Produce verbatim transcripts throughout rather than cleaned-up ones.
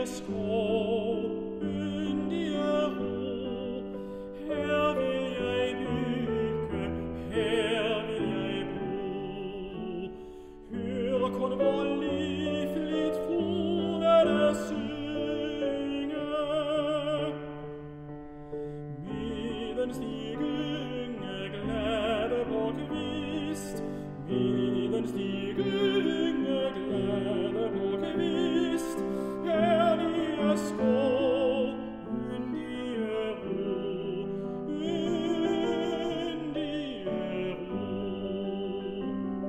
skov, yndige ro. Her vil jeg bygge, her vil jeg bo. Hør kun hvor livligt fuglene synge, medens de gynge glade på kvist, medens de gynge glade på kvist. Herlige skov, yndige ro, yndige ro.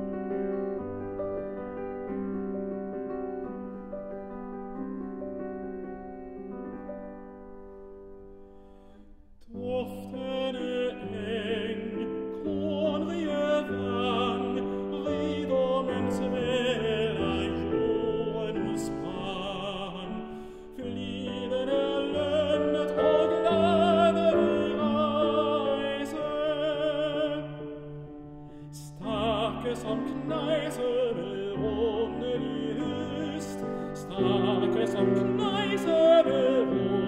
Duftende eng, kornrige vang, rigdommens vel af jordens brand. Flidende lønnet og glade vi rejse, stakke som knejse med rundelig høst, stakke som knejse med rundelig